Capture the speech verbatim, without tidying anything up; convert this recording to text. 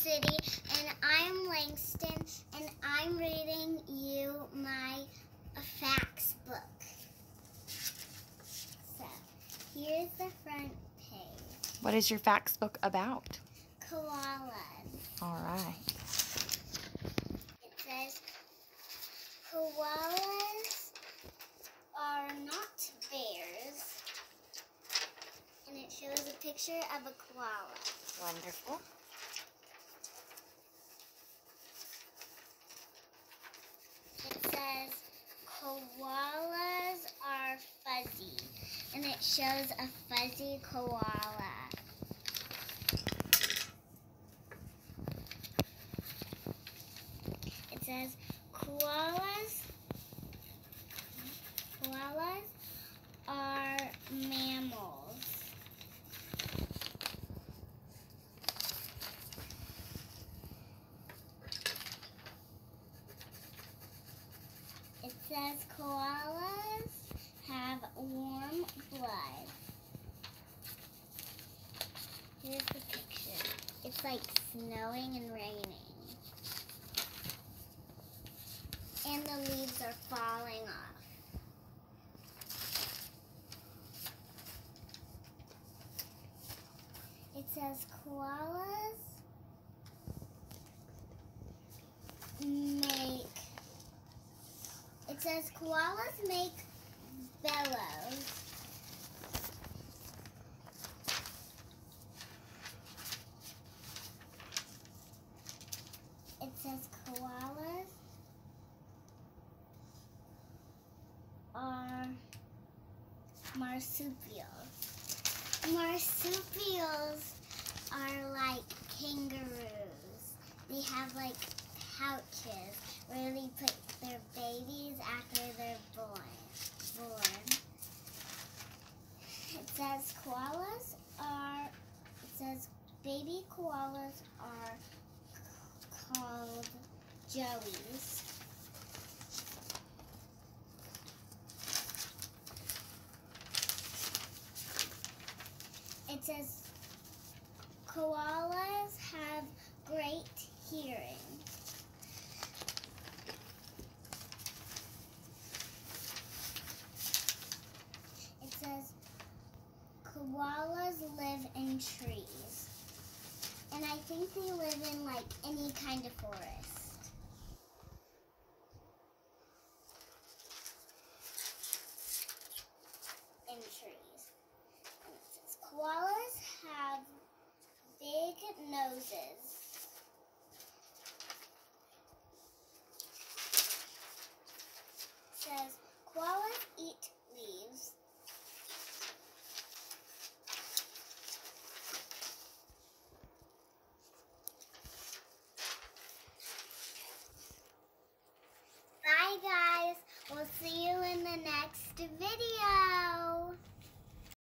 City, and I'm Langston, and I'm reading you my facts book. So, here's the front page. What is your facts book about? Koalas. All right. It says, koalas are not bears, and it shows a picture of a koala. Wonderful. It says, koalas are fuzzy, and it shows a fuzzy koala. It says, koalas, koalas are mammals. It says koalas have warm blood. Here's the picture. It's like snowing and raining. And the leaves are falling off. It says koalas make It says koalas make bellows. It says koalas are marsupials. Marsupials are like kangaroos. They have like pouches where they put their babies after they're born. born. It says koalas are, it says baby koalas are called joeys. It says koalas have great hearing. It says koalas live in trees. And I think they live in like any kind of forest. In trees. And it says koalas have big noses. It says koalas eat leaves. Bye guys, we'll see you in the next video.